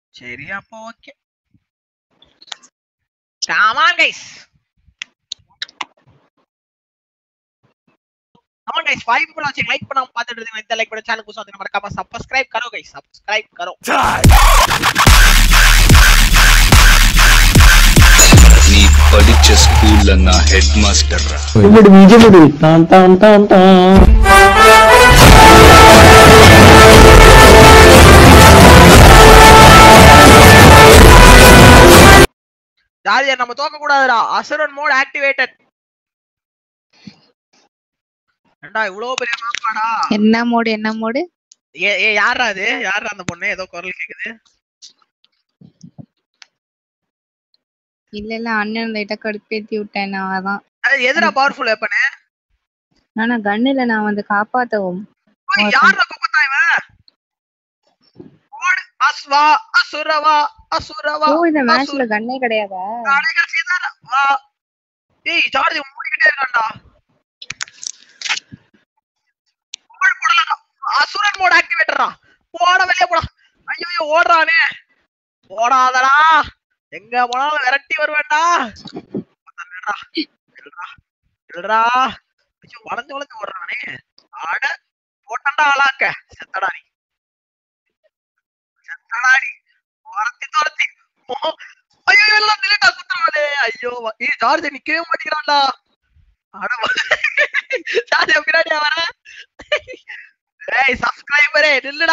சரி அப்போ okay. Come on guys. Come on guys, 5 people watching, like பண்ணாம பார்த்துட்டு இருக்கீங்க. இந்த லைக் பண்ண சேனல் को साथ मरकामा सब्सक्राइब करो guys, सब्सक्राइब करो. நீ படிச்ச ஸ்கூல்ல நான் ஹெட் மாஸ்டர். இப்படி விஜயபடி தான் தான் தான் தான். ஜாலியா நம்ம தோக்க கூடாதுடா. அசுரன் மோட் ஆக்டிவேட்டட். ஏண்டா இவ்ளோ பெரிய மாப்பாடா. என்ன மோடு? ஏ யாரா அது? யாரா அந்த பொண்ணு? ஏதோ குரல் கேக்குது. இல்ல அண்ணன் லைட்டா கடுப்பேத்தி விட்டேன் நான் அதான். அது எதுடா பவர்ஃபுல் வெப்பன்? நானா கன்னில நான் வந்து காப்பாத்தவும். யாரா காப்பாத்தா இவன்? ஓடு அஸ்வா அசுரவா அசுரவா. ஓ இந்த மேட்ச்ல கன்னே கிடையாதா? நாளைக்கு சீதாரா வா. ஏய் சார்ஜ் மூடிக்கிட்டே இருக்கான்டா. அசுரன் மோட் ஆக்டிவேட்டரா. போடா வெளிய போடா. ஐயோ ஓடுறானே. ஓடாதடா. எங்க போனாலும் விரட்டி வருவேன்டா. இல்லடா. இல்லடா. ஐயோ வளைஞ்சு ஓடுறானே. ஆட போட்டடா ஆளாக்க. செத்தடா நீ. செத்தடா நீ. துரத்தி. ஐயோ எல்லாம் நிலடா குத்துறானே. ஐயோ ஏய் ஜார்ஜ் நிக்கவே மாட்டேங்கறான்டா. அட ஜார்ஜ் பின்னாடி வர. ஏய் சப்ஸ்கிரைபரே நில்லுடா.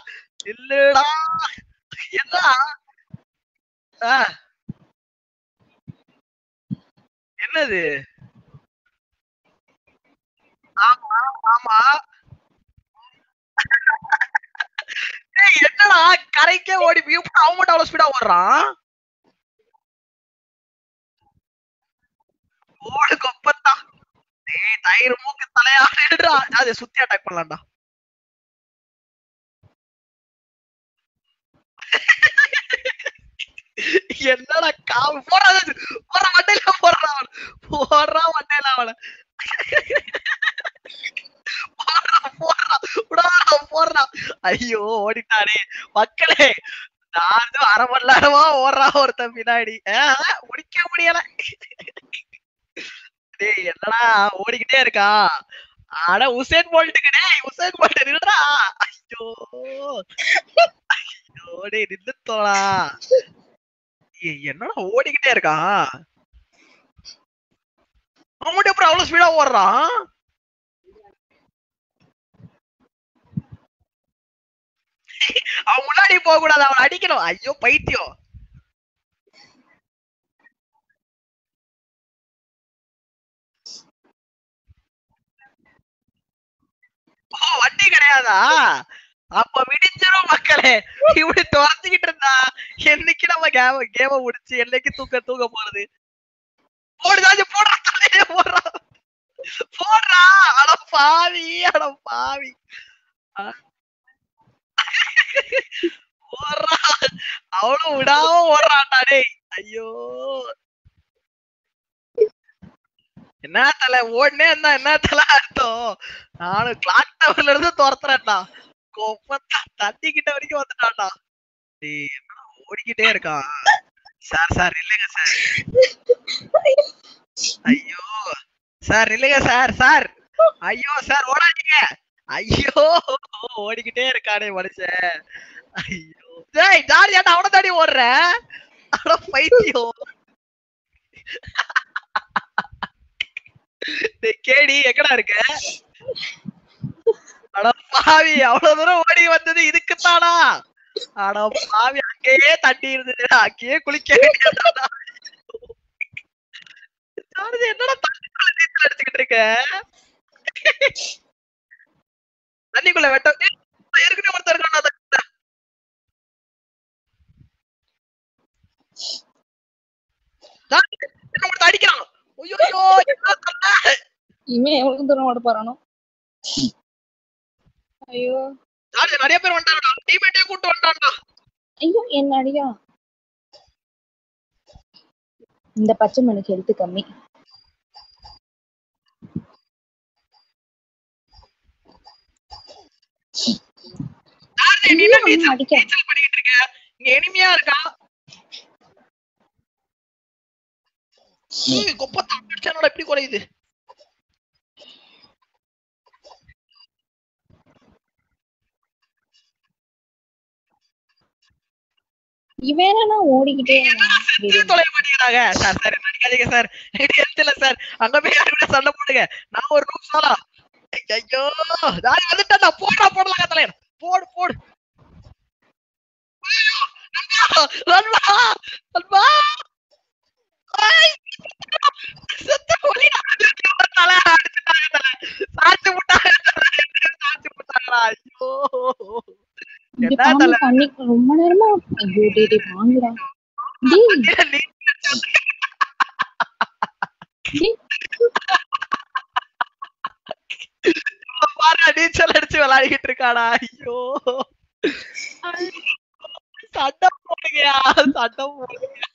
என்னடா? என்னது? ஆமா. ஏய் என்னடா கரைக்கே ஓடி போய் அவன் மட்டும் அவ்வளவு ஸ்பீடா ஓடுறான். ஓடு கொப்பத்தா. டேய் தயிர் மூக்கு தலையாடுடா. அது சுத்தி அட்டாக் பண்ணலாம்டா. என்னடா காவு போறாது. போற மண்டையில போறான். அவன. போடுறா. ஐயோ ஓடிட்டானே. மக்களே நான் அரை மணி நேரமா ஓடுறான் ஒருத்தன் பின்னாடி. முடிக்க முடியல. டேய் என்னடா ஓடிக்கிட்டே இருக்கா. ஆனா உசேன் போல்ட்டுக்கு டேய் உசேன் போல்ட் நில்றா. ஐயோ டேய் நில்லுத்தோடா. என்னடா ஓடிக்கிட்டே இருக்கான். அவன் அப்புறம் அவ்வளவு ஸ்பீடா ஓடுறான். அவன் முன்னாடி போக கூடாது. அவன் அடிக்கணும். ஐயோ பைத்தியம். வண்டி கிடையாதா? அப்ப விடிஞ்சிரும் மக்களே. இப்படி துரத்திக்கிட்டு இருந்தா என்னைக்கு நம்ம கேம முடிச்சு என்னைக்கு தூக்க போறது? போடுதாச்சு போடுறா. தலையில போடுறா. அட பாவி. ஓடுறா. அவ்வளவு விடாம ஓடுறான்டா டேய். ஐயோ என்ன தலை ஓடனே இருந்தா என்ன தலை அர்த்தம்? நானும் கிளாக் டவர்ல இருந்து துரத்துறேன்டா. கோப்பத்தா தட்டிக்கிட்ட வரைக்கும் வந்துட்டான்டா. டேய் என்ன ஓடிக்கிட்டே இருக்கான். சார் இல்லைங்க சார். ஐயோ சார் இல்லைங்க சார். ஐயோ சார் ஓடாதீங்க. ஐயோ ஓடிக்கிட்டே இருக்கானே மனுஷன். ஐயோ டேய் ஜாலியாடா அவன தாடி ஓடுற. அட பைத்தியம். டேய் கேடி எங்கடா இருக்க? அட பாவி அவ்வளவு தூரம் ஓடி வந்தது இதுக்குத்தானா? அட பாவி அங்கேயே தண்ணி இருந்தது. அங்கேயே குளிக்க வேண்டியதாடா. என்னடா தண்ணிக்குள்ள நீச்சல் அடிச்சுக்கிட்டு இருக்க? தண்ணிக்குள்ள வெட்ட ஏற்கனவே ஒருத்தர் இருக்கான்டா. அடிக்கிறான். இவன் எவ்வளவு தூரம் ஓட போறானோ. ஐயோ நிறைய பேர் வந்துட்டாங்கடா. டீம்மேட்டே கூட்டி வந்துட்டான்டா. ஐயோ என்ன அடியா. இந்த பச்சை மனுக்கு ஹெல்த் கம்மி. எனிமையா இருக்கா கொப்பத்தானோட எப்படி குறையுது இவன் ஓடிக்கிட்டே தொலைய மாட்டேங்கிறாங்க சார் சார் நடிக்காதீங்க சார் இல்ல சார் அங்க போய் யாரு கூட சண்டை போடுங்க நான் ஒரு ரூம் சாலா ஐயோ நான் வந்துட்டா போடலாம் தலைய போடு போடு ரொம்ப நேரமா வாங்குடா நீச்சல் அடிச்சு விளையாடிக்கிட்டு இருக்காடா ஐயோ சட்டம் போடுங்கயா சட்டம் போடுங்கயா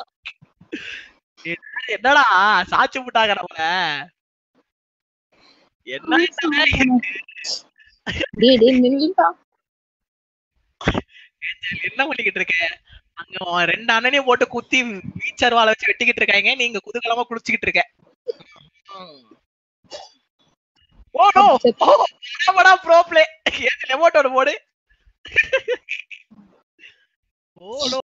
என்னடா சாட்சி போட்டாங்க நம்மள என்ன பண்ணிக்கிட்டு இருக்க அங்க 2 அண்ணனையும் போட்டு குத்தி வீச்சர் வாழ வச்சு வெட்டிக்கிட்டு இருக்காங்க நீங்க குதூகலமா குடிச்சுக்கிட்டு இருக்க ப்ரோ பிளே லெமோட்டோட போடு ஓடோ